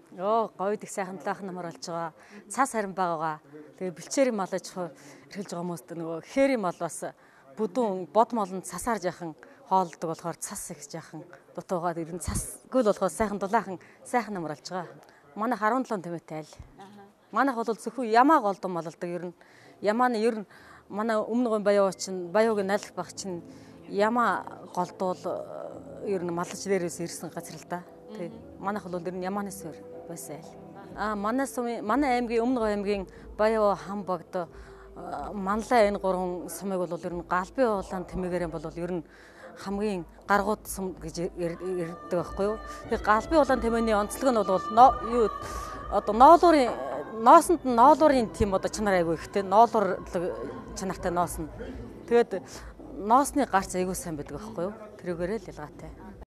Говьд их сайхан талаах намар болж байгаа. Цас харин байгаагаа. Тэгээ бэлчээрийн мал аж ахуй эрхэлж байгаа хүмүүст нөгөө хээрийн мал бас бүдүүн бод молонд цасаар жаахан хоолдог болохоор цас их жаахан дутуугаад ер нь цасгүй л болохоос сайхан дулаахан сайхан намар болж байгаа. Манайх 17 тэмээтэй айл. Манайх бол зөвхөн ямаа голдон мололдог ер нь. Ямааны ер нь манай өмнө баян чинь баяугийн найлах баг чинь ямаа голдуул ер нь малч дээрээс ирсэн газар л да. Тэг. Манайх бол ер нь ямааны суурь байсан айл. Манай аймгийн өмнө аймгийн баяу хам багд манлаа энэ гурван сумыг бол ер нь галбын улаан тэмээгээрэн бол ер нь хамгийн гаргууд сум гэж ярьдаг байхгүй юу. Тэгээ галбын улаан тэмээний онцлог нь бол юу одоо ноосонд ноолуурын тийм одоо чанар айгүй ихтэй ноолуур чанартай ноос нь. Тэгээд ноосны гарц айгүй сайн байдаг байхгүй юу. Тэрүүгээрээ л ялгаатай.